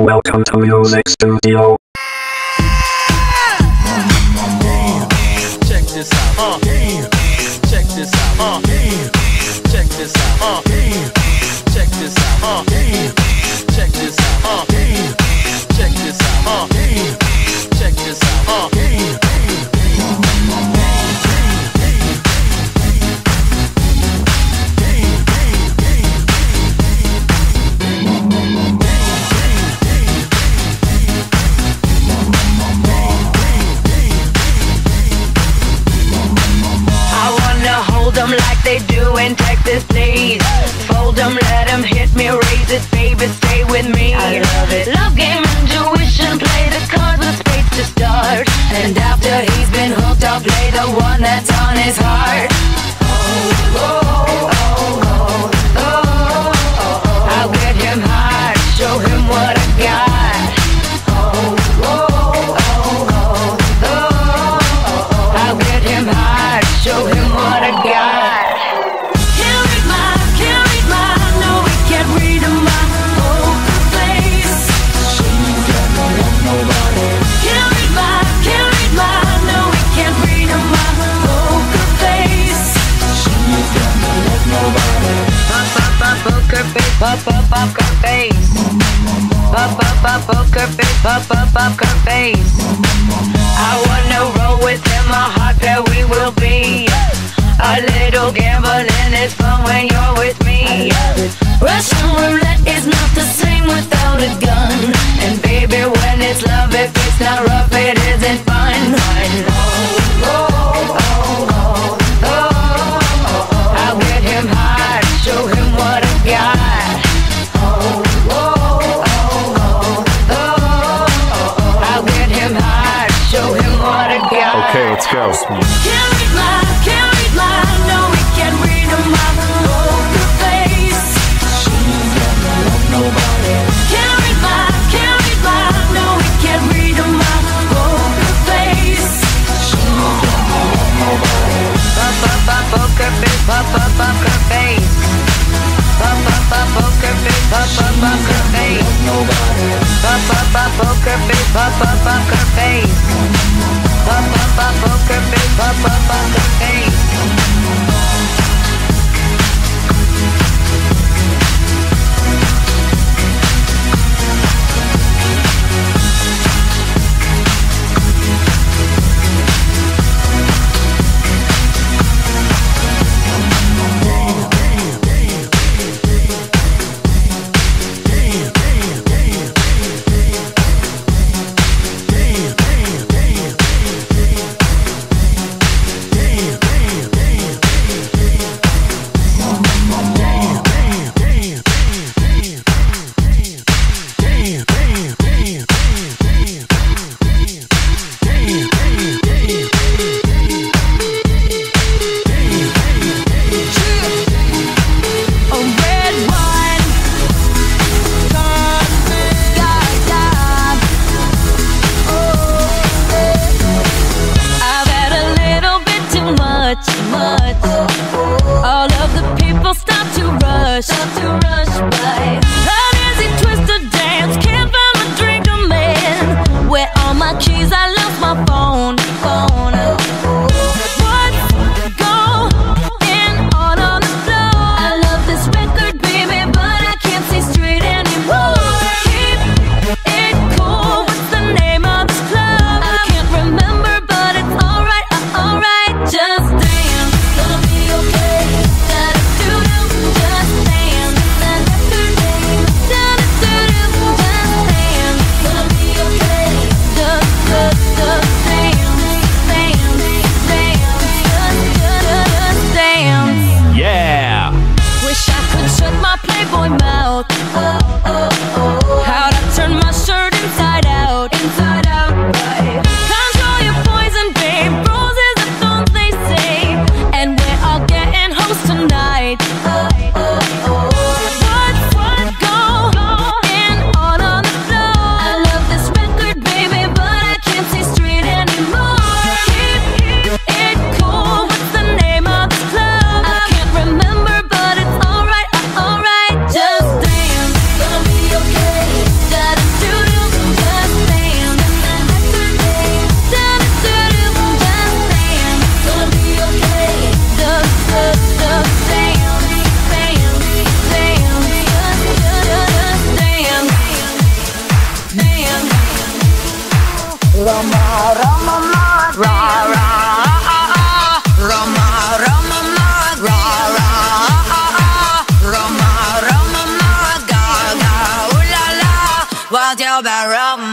Welcome to Music Studio. Check this out. Check this out. Check this out. Check this out. Check this out. Check this out. Check this out. Them like they do in Texas, please. Fold them, let them hit me, raise it, baby, stay with me. I love it. Love game, intuition, play the cards with spades to start. And after he's been hooked, I'll play the one that's on his heart. Oh, oh, oh, oh, oh, oh, oh. I'll get him hard, show him what I got. Oh, oh, oh, oh, oh, oh. I'll get him hard, show him what I got. Poker face, pop up, poker face. Pop up, poker face, pop up, poker face. I wanna roll with him, a hot pair we will be. A little gambling is fun when you're with me. Russian roulette is not the same without a gun. And baby, when it's love, if it's not rough, it isn't fun. Oh, oh, oh, oh, oh. I'll get him hard, show him what I got. Oh, oh, oh, oh, oh. I'll get him hard, show him what I got. Okay, let's go. Can't read my, no, we can't read my poker face. She's never loved nobody. Can't read my, no, we can't read my poker face. She's never loved nobody. Pop up, poker face, pop up, poker face. Pop up, poker face, pop up, poker face. Pop up, poker face, pop up, poker face. Pop up, poker face, pop up, poker face. Just dance, gonna be okay. Da-da-do-do, just dance. that rum.